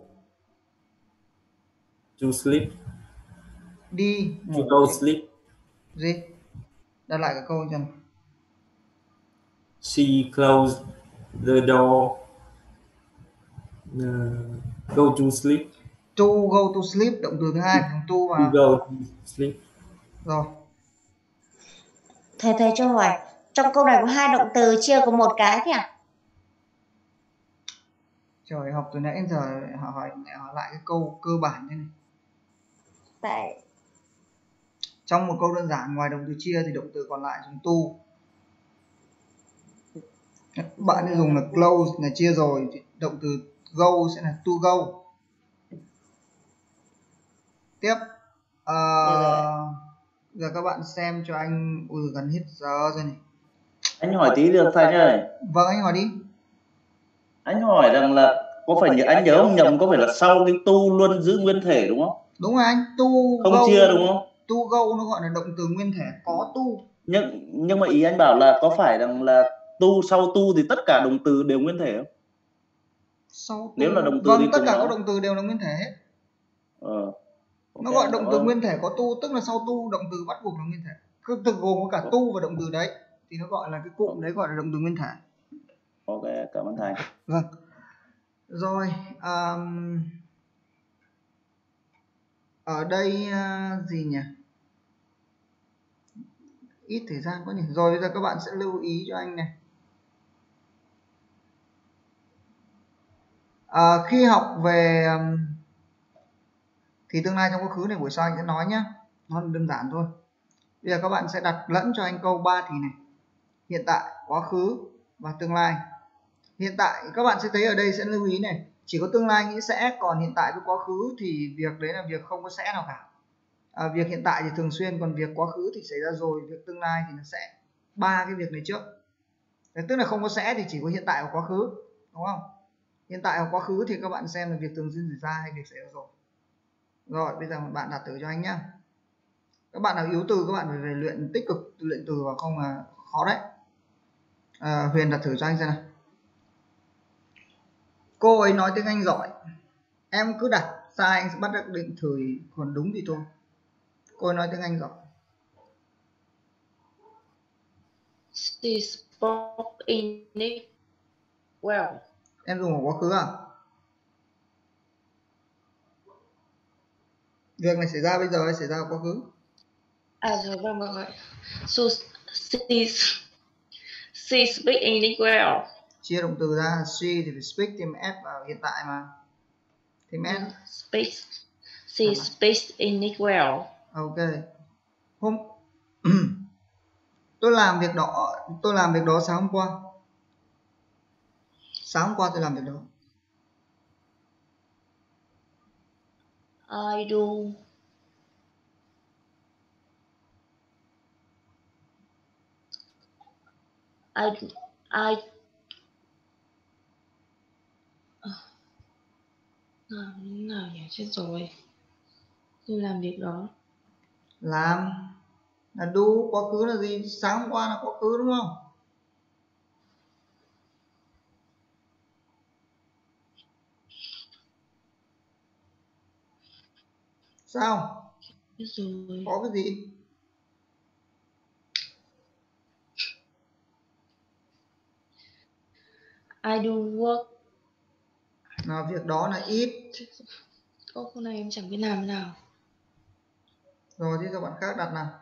To sleep. Đi ngủ. To go sleep. Gì? Đặt lại cái câu cho này. She closed the door. Go to sleep. To go to sleep, động từ thứ hai bằng to và To go to sleep. rồi. Thầy cho hỏi, trong câu này có 2 động từ chia có 1 cái thế à? Trời, học từ nãy đến giờ hỏi lại cái câu cơ bản thế này. Tại Trong một câu đơn giản, ngoài động từ chia thì động từ còn lại dùng to. Bạn ấy dùng là close là chia rồi, thì động từ go sẽ là to go. Tiếp. Giờ các bạn xem cho anh. Gần hết giờ rồi này. Anh hỏi tí được Thành ơi. Vâng, anh hỏi đi. Anh hỏi rằng là có phải anh nhớ không nhầm, có phải là sau cái tu luôn giữ nguyên thể đúng không? Đúng rồi anh, to không go, chia đúng không? To go nó gọi là động từ nguyên thể có to. Nhưng mà ý anh bảo là có phải rằng là tu sau tu thì tất cả động từ đều nguyên thể không? Sau nếu là động từ vâng, thì tất cả nó... các động từ đều là nguyên thể hết. Okay, nó gọi động từ nguyên thể có tu, tức là sau tu động từ bắt buộc là nguyên thể. Cứ từ gồm có cả tu và động từ đấy thì nó gọi là cái cụm đấy gọi là động từ nguyên thể. Ok, cảm ơn thầy. Vâng. Rồi, ở đây gì nhỉ? Ít thời gian quá nhỉ. Rồi bây giờ các bạn sẽ lưu ý cho anh này. Khi học về thì tương lai trong quá khứ này buổi sau anh sẽ nói nhé. Nó đơn giản thôi. Bây giờ các bạn sẽ đặt lẫn cho anh câu 3 thì này. Hiện tại, quá khứ và tương lai. Hiện tại các bạn sẽ thấy ở đây sẽ lưu ý này, chỉ có tương lai nghĩ sẽ, còn hiện tại với quá khứ thì việc đấy là việc không có sẽ nào cả. Việc hiện tại thì thường xuyên, còn việc quá khứ thì xảy ra rồi, việc tương lai thì nó sẽ ba cái việc này trước. Đấy, tức là không có sẽ thì chỉ có hiện tại và quá khứ, đúng không? Hiện tại và quá khứ thì các bạn xem là việc thường xuyên xảy ra hay việc xảy ra rồi. Rồi bây giờ bạn đặt từ cho anh nhá. Các bạn nào yếu từ các bạn phải về luyện tích cực luyện từ và không là khó đấy. Huyền đặt thử cho anh xem nào. Cô ấy nói tiếng Anh giỏi, em cứ đặt sai anh sẽ bắt được định thử, còn đúng thì thôi. Cô ấy nói tiếng Anh giỏi. She spoke English well. Em dùng ở quá khứ à? Việc này xảy ra bây giờ hay xảy ra ở quá khứ? Rồi vâng. So she speak English well. Chia động từ ra, she thì phải speak thêm s vào hiện tại mà. Thêm s. She speaks English well. Ok. Tôi làm việc đó sáng hôm qua. Sáng hôm qua tôi làm việc đó. I do. Nào nhỉ, chết rồi. Tôi làm việc đó. Làm là do, quá khứ là gì? Sáng hôm qua là quá khứ đúng không? Sao? Chết rồi. Có cái gì? I do work. Nào việc đó là ít. Câu này em chẳng biết làm thế nào. Rồi thì cho bạn khác đặt nào.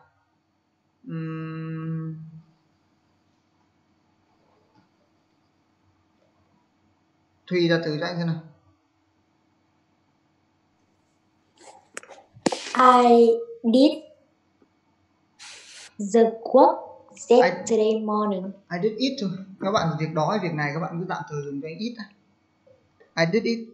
Thùy đặt thử cho anh xem nào. I did the work yesterday morning. I did it thôi. Các bạn việc đó hay việc này các bạn cứ tạm thời dùng cho anh ít. I did it.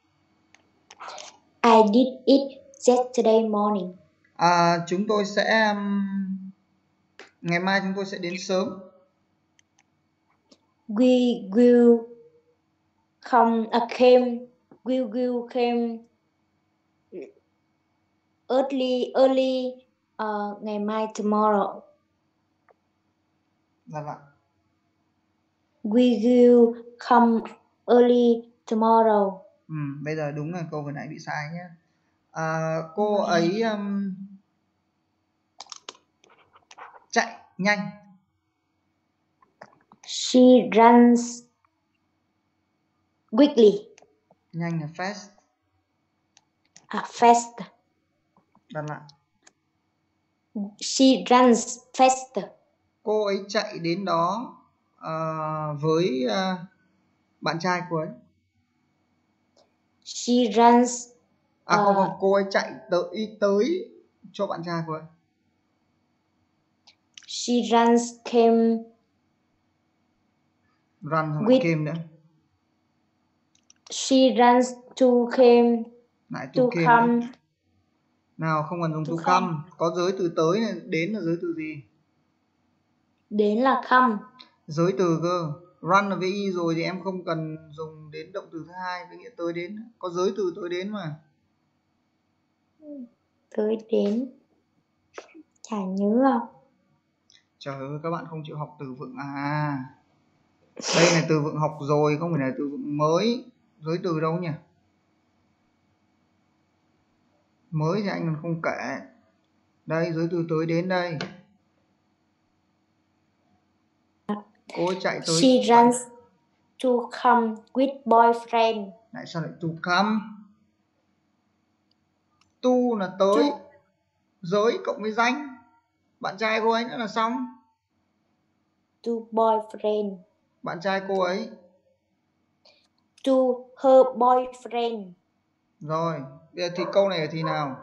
I did it yesterday morning. Chúng tôi sẽ ngày mai chúng tôi sẽ đến sớm. We will come early ngày mai tomorrow. Dạ vâng. We will come early tomorrow. Bây giờ đúng là câu vừa nãy bị sai nhé. Cô ấy chạy nhanh. She runs quickly. Nhanh là fast. Fast. Đặt lại. She runs fast. Cô ấy chạy đến đó với bạn trai của ấy. She runs. Không, cô ấy chạy tới cho bạn trai của ấy. She runs came. Run không phải came nữa. She runs to came. Lại to come. Nào không cần dùng to come. Có giới từ tới này, đến là giới từ gì? Đến là come. Giới từ cơ. Run là với y rồi thì em không cần dùng đến động từ thứ hai với nghĩa tới đến. Có giới từ tới đến mà. Tới đến. Chả nhớ không? Trời ơi, các bạn không chịu học từ vựng à? Đây là từ vựng học rồi, không phải là từ vựng mới. Giới từ đâu nhỉ? Mới thì anh còn không kể. Đây, giới từ tới đến đây. Cô ấy chạy tới. She runs. To come with boyfriend. Lại sao lại to come? To là tới, giới cộng với danh, bạn trai cô ấy nữa là xong. To boyfriend. Bạn trai cô ấy. To her boyfriend. Rồi, bây giờ thì câu này là thì nào?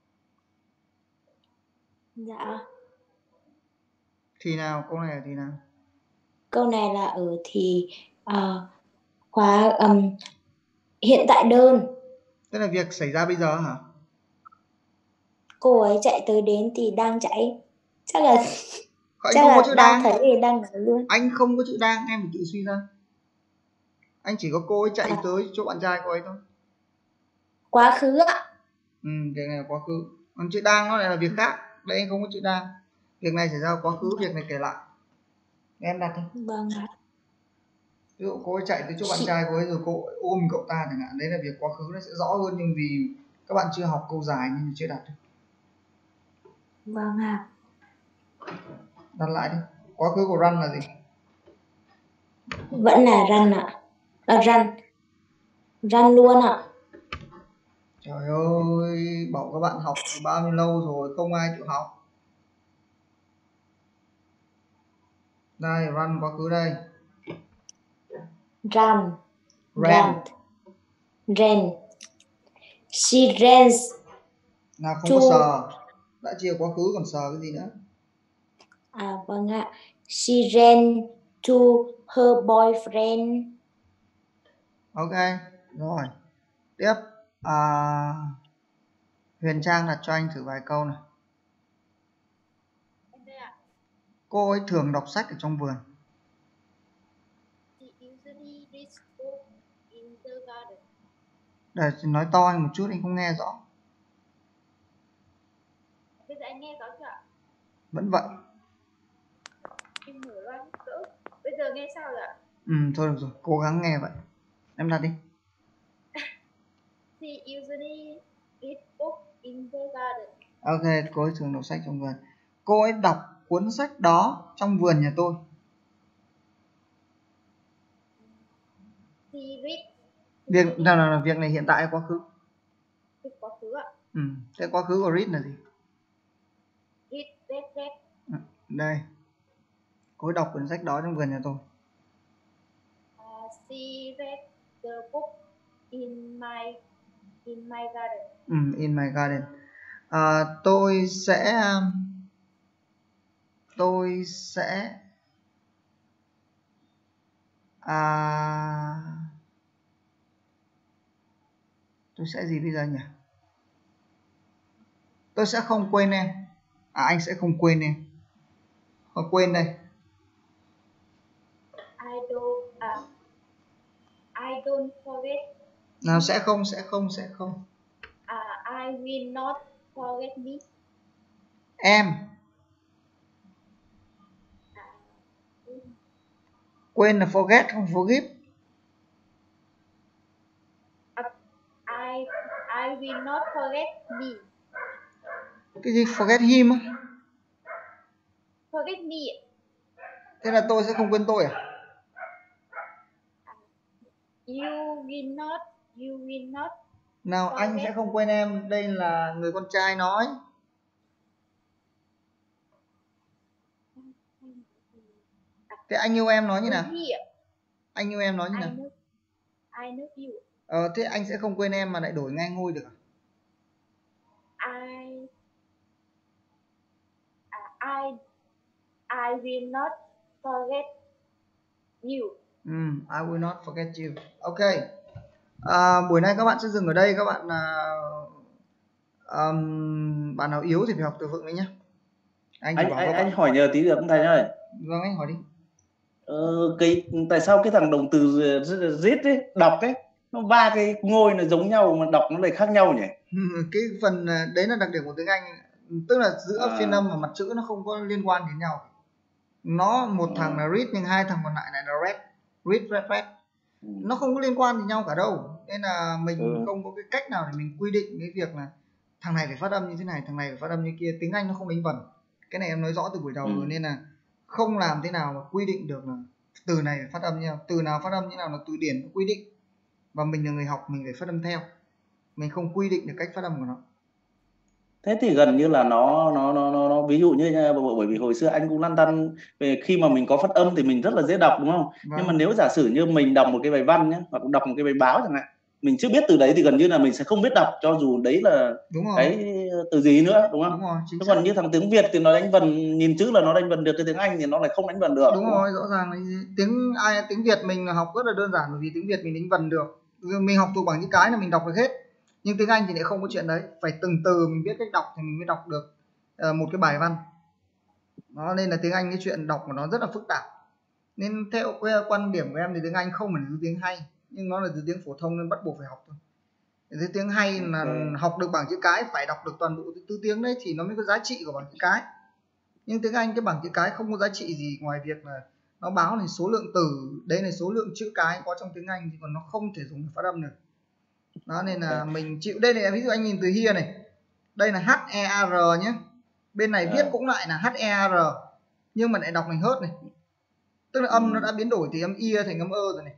Dạ. Thì nào, câu này là thì nào? Câu này là ở thì khóa hiện tại đơn. Tức là việc xảy ra bây giờ hả? Cô ấy chạy tới đến thì đang chạy. Chắc là Anh không có chữ đang đang. thấy thì đang nói luôn. Anh không có chữ đang, em phải tự suy ra. Anh chỉ có cô ấy chạy tới chỗ bạn trai cô ấy thôi. Quá khứ ạ. Việc này là quá khứ. Còn chữ đang nó lại là việc khác. Đây anh không có chữ đang. Việc này xảy ra quá khứ, việc này kể lại. Em đặt thôi. Vâng ạ. Ví dụ cô ấy chạy tới chỗ bạn trai cô ấy rồi cô ấy ôm cậu ta chẳng hạn, đấy là việc quá khứ, nó sẽ rõ hơn, nhưng vì các bạn chưa học câu dài nên chưa đặt được. Vâng ạ. Đặt lại đi. Quá khứ của run là gì? Vẫn là run ạ. Là run. Run luôn ạ. Trời ơi, bảo các bạn học bao nhiêu lâu rồi không ai chịu học. Đây, run quá khứ đây. Run. Ran. Ran. She runs. Nào không có sờ. Đã chia quá khứ còn sờ cái gì nữa? Vâng ạ. She ran to her boyfriend. Ok, rồi. Tiếp. Huyền Trang đặt cho anh thử vài câu này. Cô ấy thường đọc sách ở trong vườn. Để nói to anh một chút, anh không nghe rõ. Bây giờ anh nghe rõ chưa ạ? Vẫn vậy. Em mở loa cỡ. Bây giờ nghe sao rồi ạ? Thôi được rồi, cố gắng nghe vậy. Em đặt đi. She usually read book in the garden. Ok, cô ấy thường đọc sách trong vườn. Cô ấy đọc cuốn sách đó trong vườn nhà tôi. She read. Việc nào là việc này hiện tại hay quá khứ? Quá khứ ạ. Thế quá khứ của read là gì? Read. Đây. Cô ấy đọc cuốn sách đó trong vườn nhà tôi. She read the book in my garden. In my garden. Tôi sẽ gì bây giờ nhỉ? Tôi sẽ không quên em. Anh sẽ không quên em. Không quên đây. I don't forget. Nào sẽ không. I will not forget me. Em. Quên là forget, không forgive. I will not forget me. Cái gì forget him á? Forget me. Thế là tôi sẽ không quên tôi à? You will not. Nào forget. Anh sẽ không quên em. Đây là người con trai nói. Thế anh yêu em nói như nào? Anh yêu em nói như nào? I love you. Thế anh sẽ không quên em mà lại đổi ngay ngôi được à? I will not forget you. I will not forget you. Ok. Buổi nay các bạn sẽ dừng ở đây. Các bạn bạn nào yếu thì phải học từ vựng đấy nhé. Anh hỏi nhờ tí được không thầy ơi? Vâng, anh hỏi đi. Tại sao cái thằng động từ read ấy, đọc ấy, nó ba cái ngôi là giống nhau mà đọc nó lại khác nhau nhỉ? Cái phần đấy là đặc điểm của tiếng Anh, tức là giữa phiên âm và mặt chữ nó không có liên quan đến nhau. Nó một thằng là read nhưng hai thằng còn lại là read. Nó không có liên quan đến nhau cả đâu, nên là mình không có cái cách nào để mình quy định cái việc là thằng này phải phát âm như thế này, thằng này phải phát âm như kia. Tiếng Anh nó không đánh vần, cái này em nói rõ từ buổi đầu rồi, nên là không làm thế nào mà quy định được là từ này phải phát âm như nào, từ nào phát âm như nào là từ điển nó quy định, và mình là người học mình phải phát âm theo, mình không quy định được cách phát âm của nó. Thế thì gần như là nó ví dụ như bởi vì hồi xưa anh cũng lăn tăn về khi mà mình có phát âm thì mình rất là dễ đọc đúng không? Vâng. Nhưng mà nếu giả sử như mình đọc một cái bài văn nhé, hoặc đọc một cái bài báo chẳng hạn, mình chưa biết từ đấy thì gần như là mình sẽ không biết đọc, cho dù đấy là Đúng rồi. cái từ gì nữa đúng không? Đúng rồi, chính Chứ xác. còn như thằng tiếng Việt thì nó đánh vần, nhìn chữ là nó đánh vần được, cái tiếng Anh thì nó lại không đánh vần được. Đúng rồi, rõ ràng là tiếng Việt mình học rất là đơn giản, bởi vì tiếng Việt mình đánh vần được, mình học thuộc bằng những cái là mình đọc được hết. Nhưng tiếng Anh thì lại không có chuyện đấy, phải từng từ mình biết cách đọc thì mình mới đọc được một cái bài văn. Đó, nên là tiếng Anh cái chuyện đọc của nó rất là phức tạp. Nên theo quan điểm của em thì tiếng Anh không phải là thứ tiếng hay, nhưng nó là thứ tiếng phổ thông nên bắt buộc phải học thôi. Thứ tiếng hay là học được bảng chữ cái, phải đọc được toàn bộ thứ tiếng đấy thì nó mới có giá trị của bảng chữ cái. Nhưng tiếng Anh cái bảng chữ cái không có giá trị gì ngoài việc là nó báo là số lượng từ, đấy là số lượng chữ cái có trong tiếng Anh, thì còn nó không thể dùng để phát âm được. Đó, nên là mình chịu. Đây này, ví dụ anh nhìn từ here này, đây là HER nhé, bên này viết cũng lại là HER nhưng mà lại đọc thành hớt này, tức là âm nó đã biến đổi từ âm ia thành âm ơ rồi này.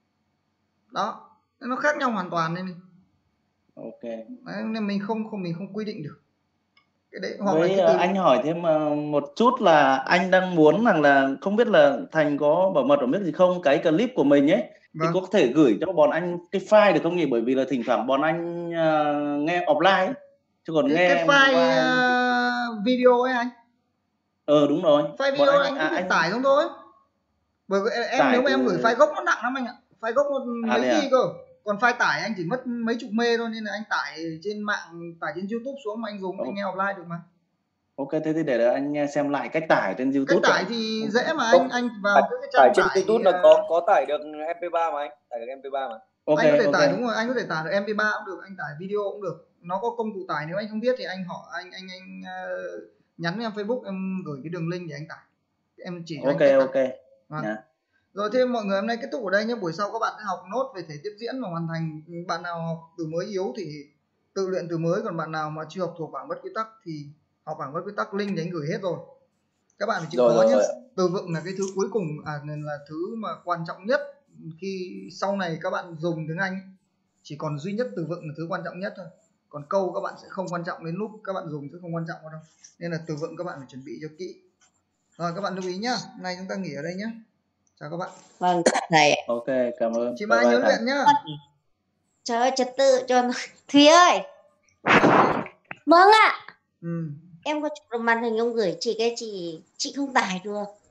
Đó, nó khác nhau hoàn toàn nên Ok. đấy, nên mình không quy định được cái đấy. Hoặc Với là anh hỏi thêm một chút là anh đang muốn rằng là không biết là Thành có bảo mật ở biết gì không, cái clip của mình ấy thì có thể gửi cho bọn anh cái file được không nhỉ? Bởi vì là thỉnh thoảng bọn anh nghe offline ấy, chứ còn nghe cái file video ấy anh. Đúng rồi. File video anh cứ việc tải xuống thôi. Bởi vì em nếu mà em gửi file gốc nó nặng lắm anh ạ. File gốc nó mấy ghi cơ. Còn file tải anh chỉ mất mấy chục mê thôi, nên là anh tải trên mạng, tải trên YouTube xuống mà anh dùng, anh nghe offline được mà. Ok, thế thì để anh xem lại cách tải trên YouTube. Cách tải thì dễ mà anh vào cái tải trang trên YouTube là có tải được MP3 mà anh, tải được MP3 mà. Okay, anh có thể tải, đúng rồi, anh có thể tải được MP3 cũng được, anh tải video cũng được. Nó có công cụ tải, nếu anh không biết thì anh hỏi anh nhắn với em Facebook, em gửi cái đường link để anh tải. Em chỉ cho anh ok. Yeah. Rồi thêm mọi người, hôm nay kết thúc ở đây nhé. Buổi sau các bạn sẽ học nốt về thể tiếp diễn và hoàn thành. Bạn nào học từ mới yếu thì tự luyện từ mới, còn bạn nào mà chưa học thuộc bảng bất quy tắc thì học bảng bất quy tắc, link để anh gửi hết rồi. Các bạn phải chịu khó nhé. Từ vựng là cái thứ cuối cùng, nên là thứ mà quan trọng nhất. Khi sau này các bạn dùng tiếng Anh chỉ còn duy nhất từ vựng là thứ quan trọng nhất thôi, còn câu các bạn sẽ không quan trọng, đến lúc các bạn dùng sẽ không quan trọng đâu. Nên là từ vựng các bạn phải chuẩn bị cho kỹ. Rồi các bạn lưu ý nhá. Hôm nay chúng ta nghỉ ở đây nhé. Chào các bạn. Vâng thầy. Ok, cảm ơn. Chị Mai nhớ luyện nhá. Trời ơi, trật tự cho Thúy ơi. Vâng ạ. Em có chụp được màn hình ông gửi chị, cái chị không tải được.